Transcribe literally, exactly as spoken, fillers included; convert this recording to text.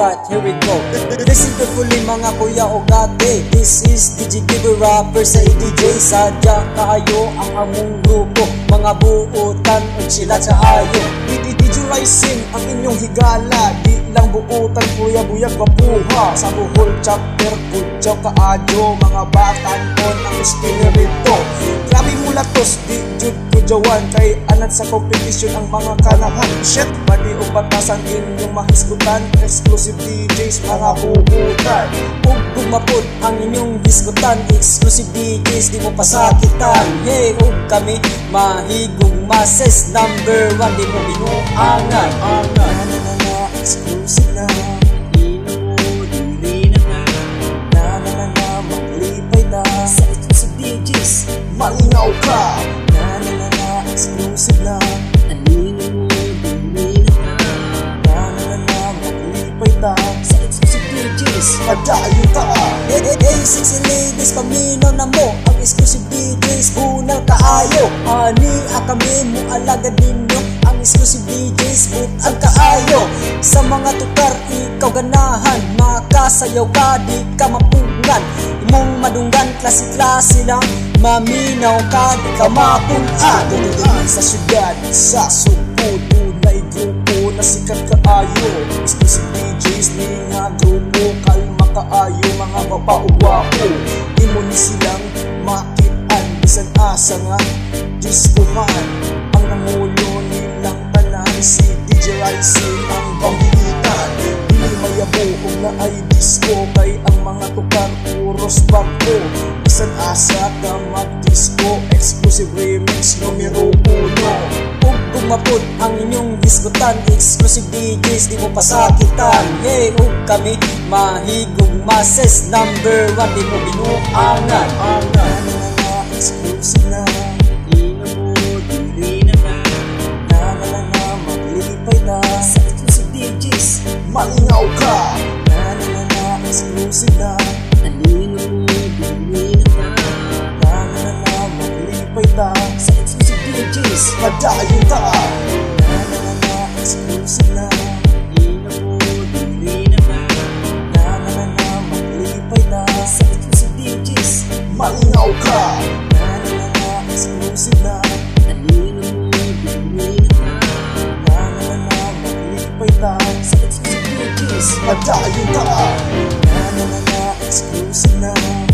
Alright, here we go. Listen carefully mga kuya o gate. This is D J Giver rapper sa D J. Sadya kaayo ang among grupo, mga buutan ug sila sa ayo. D J Rising ang inyong higala, di lang buutan kuya buyag kapuha. Sa buhol chapter kutsaw kaadyo, mga batanon ang espiritu. Grabe mula tos, di jud kudyawan, kay anad sa competition ang mga kanahan. Shit, badi o batasan inyong mahisgutan, exclusive D Js mga buutan. Ug gumapod ang inyong hisgutan, exclusive D Js di mo pasakitan. Hey, ug kami mahigog mases, number one di mo binuangan. Angan na na na, exclusive na. Ino mo, dili na na. Na na na na, maglipay na. Sa exclusive D Js, Malingaw ka. na na na na, Exclusive na. anino mo, dili na na. Na na na na, maglipay ta. Sa exclusive D Js, Padayo ta. hey, hey, hey, sexy ladies, paminaw na mo ang exclusive D Js, bunal kaayo. Ani, akami mo alagad ninyo ang exclusive D Js, butag kaayo. Sa mga tukar, ikaw ganahan, makasayaw ka, di ka mapungan. Imong madunggan, klase-klase lang, maminaw ka, di ka mapunan. Dududin sa syudad, sa sugod, unay grupo na sikat kaayo. Exclusive D Js ni nga grupo, kalma kaayo mga mapauwapo. Imo ni silang makitaan, bisan asa nga diskuhan. Ang nangulo nilang tanan, si D J Rising ang pamilitan. Dili mayabuog na ay disco, kay ang mga tukar puros bangko. Bisan asa ka mag-disco, exclusive remix numero uno. Ug gumapod ang inyong hisgutan, exclusive D Js di mo pasakitan. Hey, ug kami mahigog mases, number one di mo binuangan. Angan na na na, exclusive na. Ino mo, dili na na. Na na na na, maglipay na. Sa exclusive D Js, Malingaw ka. Na na na na, exclusive na. anino mo, dili na na. Na na na na, maglipay ta. Sa exclusive D Js, Padayo ta. Na na na na, exclusive na. ino mo, dili na na. Na na na na, maglipay ta. Sa exclusive D Js, Malingaw ka. Na na na na, exclusive na. anino mo, dili na na. Na na na na, maglipay ta. Sa exclusive D Js, Padayo ta. Na na na na, exclusive na.